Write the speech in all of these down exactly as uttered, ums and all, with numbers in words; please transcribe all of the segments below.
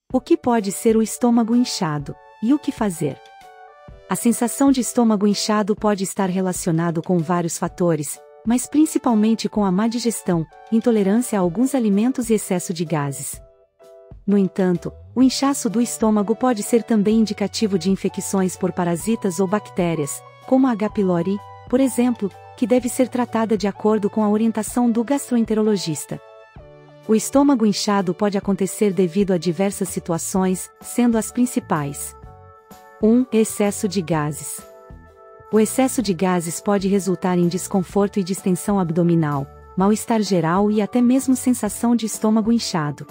O que pode ser o estômago inchado? E o que fazer? A sensação de estômago inchado pode estar relacionado com vários fatores, mas principalmente com a má digestão, intolerância a alguns alimentos e excesso de gases. No entanto, o inchaço do estômago pode ser também indicativo de infecções por parasitas ou bactérias, como a H. pylori, por exemplo, que deve ser tratada de acordo com a orientação do gastroenterologista. O estômago inchado pode acontecer devido a diversas situações, sendo as principais: um Excesso de gases. O excesso de gases pode resultar em desconforto e distensão abdominal, mal-estar geral e até mesmo sensação de estômago inchado.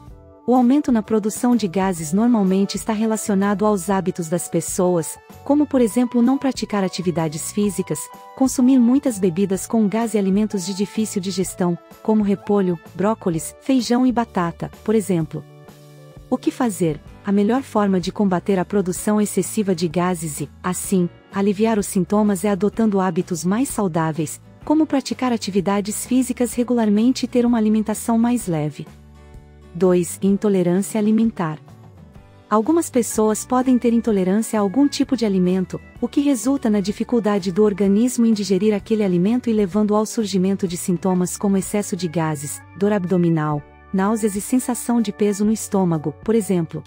O aumento na produção de gases normalmente está relacionado aos hábitos das pessoas, como por exemplo não praticar atividades físicas, consumir muitas bebidas com gás e alimentos de difícil digestão, como repolho, brócolis, feijão e batata, por exemplo. O que fazer? A melhor forma de combater a produção excessiva de gases e, assim, aliviar os sintomas é adotando hábitos mais saudáveis, como praticar atividades físicas regularmente e ter uma alimentação mais leve. dois Intolerância alimentar. Algumas pessoas podem ter intolerância a algum tipo de alimento, o que resulta na dificuldade do organismo em digerir aquele alimento e levando ao surgimento de sintomas como excesso de gases, dor abdominal, náuseas e sensação de peso no estômago, por exemplo.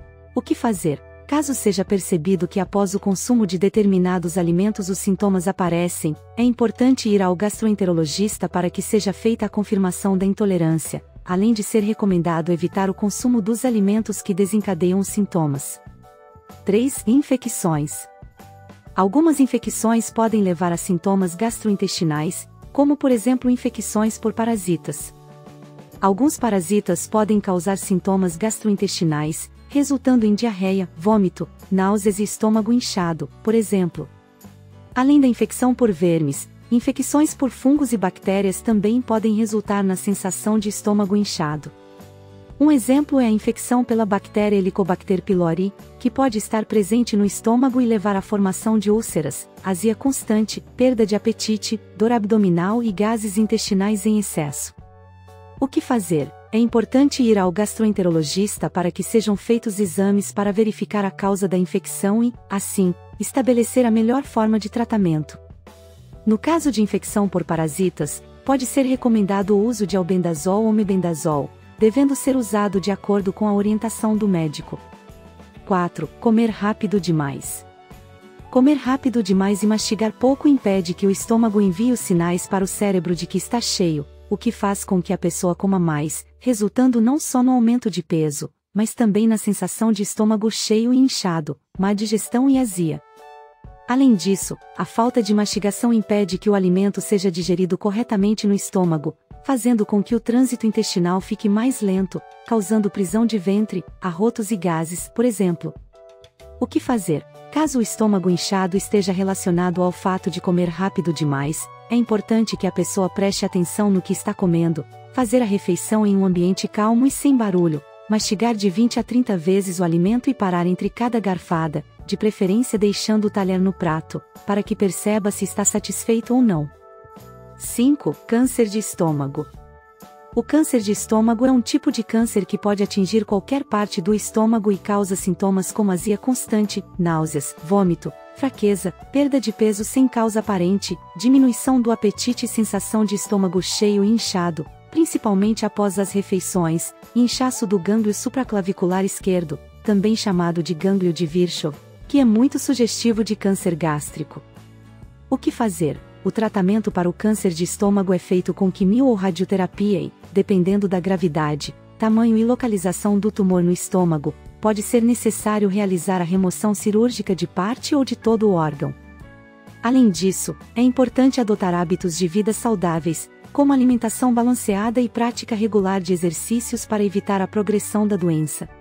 O que fazer? Caso seja percebido que após o consumo de determinados alimentos os sintomas aparecem, é importante ir ao gastroenterologista para que seja feita a confirmação da intolerância, além de ser recomendado evitar o consumo dos alimentos que desencadeiam os sintomas. três Infecções. Algumas infecções podem levar a sintomas gastrointestinais, como por exemplo infecções por parasitas. Alguns parasitas podem causar sintomas gastrointestinais, resultando em diarreia, vômito, náuseas e estômago inchado, por exemplo. Além da infecção por vermes, infecções por fungos e bactérias também podem resultar na sensação de estômago inchado. Um exemplo é a infecção pela bactéria Helicobacter pylori, que pode estar presente no estômago e levar à formação de úlceras, azia constante, perda de apetite, dor abdominal e gases intestinais em excesso. O que fazer? É importante ir ao gastroenterologista para que sejam feitos exames para verificar a causa da infecção e, assim, estabelecer a melhor forma de tratamento. No caso de infecção por parasitas, pode ser recomendado o uso de albendazol ou mebendazol, devendo ser usado de acordo com a orientação do médico. quatro Comer rápido demais. Comer rápido demais e mastigar pouco impede que o estômago envie os sinais para o cérebro de que está cheio, o que faz com que a pessoa coma mais, resultando não só no aumento de peso, mas também na sensação de estômago cheio e inchado, má digestão e azia. Além disso, a falta de mastigação impede que o alimento seja digerido corretamente no estômago, fazendo com que o trânsito intestinal fique mais lento, causando prisão de ventre, arrotos e gases, por exemplo. O que fazer? Caso o estômago inchado esteja relacionado ao fato de comer rápido demais, é importante que a pessoa preste atenção no que está comendo, fazer a refeição em um ambiente calmo e sem barulho, mastigar de vinte a trinta vezes o alimento e parar entre cada garfada, de preferência deixando o talher no prato, para que perceba se está satisfeito ou não. cinco Câncer de estômago. O câncer de estômago é um tipo de câncer que pode atingir qualquer parte do estômago e causa sintomas como azia constante, náuseas, vômito, fraqueza, perda de peso sem causa aparente, diminuição do apetite e sensação de estômago cheio e inchado, principalmente após as refeições, e inchaço do gânglio supraclavicular esquerdo, também chamado de gânglio de Virchow, que é muito sugestivo de câncer gástrico. O que fazer? O tratamento para o câncer de estômago é feito com quimio ou radioterapia e, dependendo da gravidade, tamanho e localização do tumor no estômago, pode ser necessário realizar a remoção cirúrgica de parte ou de todo o órgão. Além disso, é importante adotar hábitos de vida saudáveis, como alimentação balanceada e prática regular de exercícios para evitar a progressão da doença.